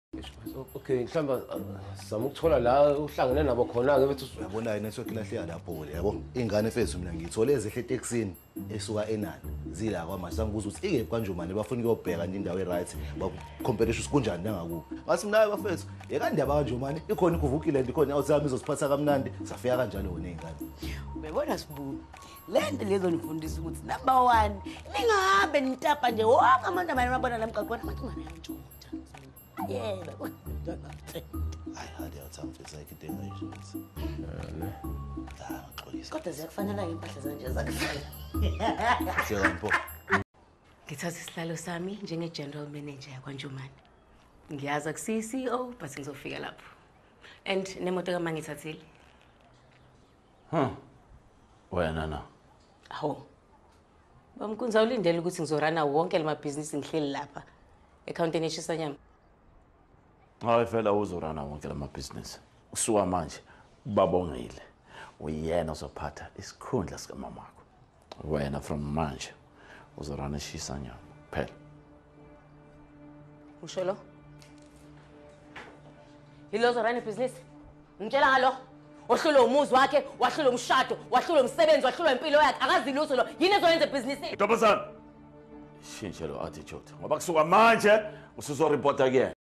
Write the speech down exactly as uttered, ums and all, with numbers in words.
Okay, mhlamba sizama ukuthola la uhlangene nabo khona ke bethu uyabona yini network ilahleka lapho ke yabo ingane efethu mina ngithole ezehle eTexini esuka enani zila kwamanje sangibuza ukuthi ike kanjomani bafuna ukuyobheka nje indawo eright bacomparation kunjani nangakubo ngathi mina bafethu yekandaba kanjomani ikhona ikuvukile nje ikhona awuzami izosiphatha kamnandi safika kanjalo wona izingane ubebona sibuku lento lezo nifundisa ukuthi number one ningahambe nitapa nje wonke abantu abayabona lamgaqwana abantu ngiyantshontsha yebo hayi hadi awuthamfisa ikidinga nje ne ah xolisa kodwa ziyakufanele impahla zanje zakufana siyampo ngithatha isihlalo sami njenge general manager yakwaNjumani ngiyaza ku C C O but ngizofika lapho and nemoto kamangithathile huh wena na aho bamkunza ulindele ukuthi ngizorana wonke lamabhizinisi ngihleli lapha accountini eshisanyama hayi phela uzorana wonke lamabhizinisi usuka manje babongile uyena uzophatha isikhundla sika mamakho wena from manje uzorana eshisanyama phela usholo yilo uzorana ibhizinisi ngitshela ngalo wahlula umuzi wakhe wahlula umshado wahlula umsebenzi wahlula impilo yakhe akazi lutho lo yini ezoyenza ibhizinisi ntombazana shintshe lo attitude ngoba kusuka manje usuzoreport again